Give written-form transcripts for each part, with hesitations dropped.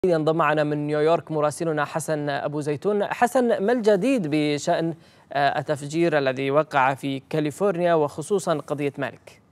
ينضم معنا من نيويورك مراسلنا حسن أبو زيتون. حسن، ما الجديد بشأن التفجير الذي وقع في كاليفورنيا وخصوصا قضية مالك؟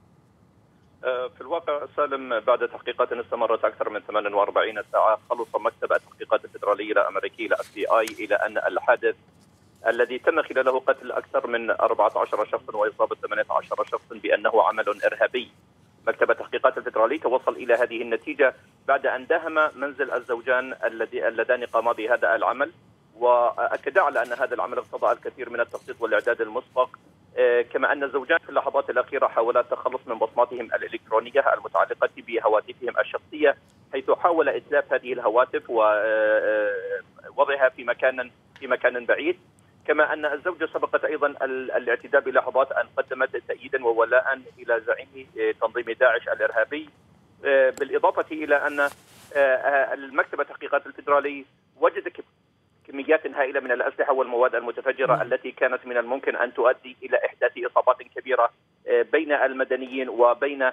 في الواقع سالم، بعد تحقيقات استمرت أكثر من 48 ساعة، خلص مكتب التحقيقات الفيدرالي الأمريكي FBI إلى أن الحادث الذي تم خلاله قتل أكثر من 14 شخصا وإصابة 18 شخصا بأنه عمل إرهابي. مكتب التحقيقات الفيدرالي توصل إلى هذه النتيجة بعد أن داهم منزل الزوجان اللذان قاما بهذا العمل، وأكدا على أن هذا العمل اقتضى الكثير من التخطيط والإعداد المسبق، كما أن الزوجان في اللحظات الأخيرة حاولا التخلص من بصماتهم الإلكترونية المتعلقة بهواتفهم الشخصية، حيث حاول إتلاف هذه الهواتف ووضعها في مكان بعيد. كما أن الزوجة سبقت أيضا الاعتداء بلحظات أن قدمت تأييدا وولاء إلى زعيم تنظيم داعش الإرهابي، بالإضافة إلى أن المكتب التحقيقات الفيدرالي وجد كميات هائلة من الأسلحة والمواد المتفجرة التي كانت من الممكن أن تؤدي إلى إحداث إصابات كبيرة بين المدنيين وبين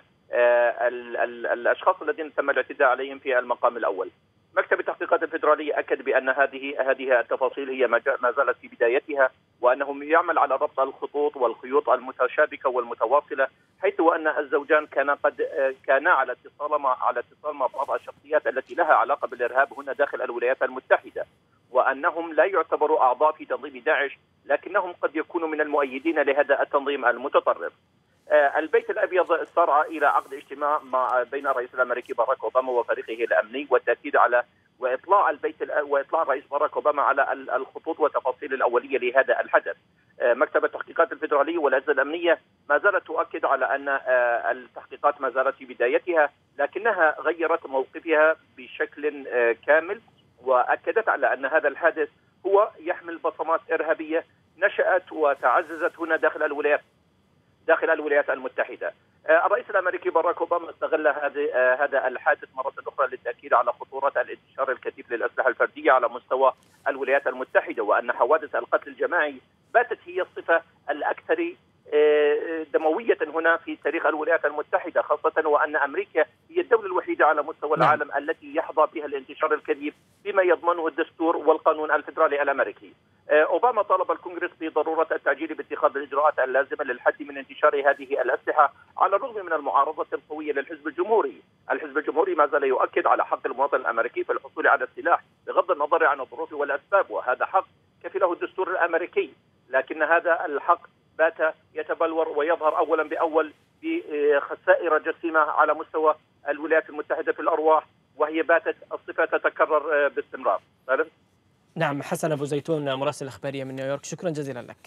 الأشخاص الذين تم الاعتداء عليهم في المقام الأول. مكتب التحقيقات الفيدرالي أكد بأن هذه التفاصيل هي ما زالت في بدايتها، وأنه يعمل على ربط الخطوط والخيوط المتشابكة والمتواصلة، حيث أن الزوجان كانا على اتصال مع بعض الشخصيات التي لها علاقة بالإرهاب هنا داخل الولايات المتحدة، وأنهم لا يعتبروا أعضاء في تنظيم داعش، لكنهم قد يكونوا من المؤيدين لهذا التنظيم المتطرف. البيت الأبيض سارع إلى عقد اجتماع بين الرئيس الأمريكي باراك أوباما وفريقه الأمني، والتأكيد على وإطلاع الرئيس باراك أوباما على الخطوط والتفاصيل الأولية لهذا الحدث. مكتب التحقيقات الفيدرالي والأجهزة الأمنية ما زالت تؤكد على أن التحقيقات ما زالت في بدايتها، لكنها غيرت موقفها بشكل كامل، وأكدت على أن هذا الحادث هو يحمل بصمات إرهابية نشأت وتعززت هنا داخل الولايات المتحدة. الرئيس الأمريكي باراك أوباما استغل هذا الحادث مرة أخرى للتأكيد على خطورة الانتشار الكثيف للأسلحة الفردية على مستوى الولايات المتحدة، وأن حوادث القتل الجماعي باتت هي الصفة الأكثر دموية هنا في تاريخ الولايات المتحدة، خاصة وأن أمريكا هي الدولة الوحيدة على مستوى العالم التي يحظى بها الانتشار الكبير بما يضمنه الدستور والقانون الفيدرالي الأمريكي. أوباما طالب الكونغرس بضرورة التعجيل باتخاذ الإجراءات اللازمة للحد من انتشار هذه الأسلحة، على الرغم من المعارضة القوية للحزب الجمهوري. الحزب الجمهوري ما زال يؤكد على حق المواطن الأمريكي في الحصول على السلاح بغض النظر عن الظروف والأسباب، وهذا حق كفله الدستور الأمريكي، لكن هذا الحق بات يتبلور ويظهر أولا بأول بخسائر جسيمة على مستوى الولايات المتحدة في الأرواح، وهي باتت الصفة تتكرر باستمرار. نعم، حسن أبو زيتون مراسل الإخبارية من نيويورك، شكرا جزيلا لك.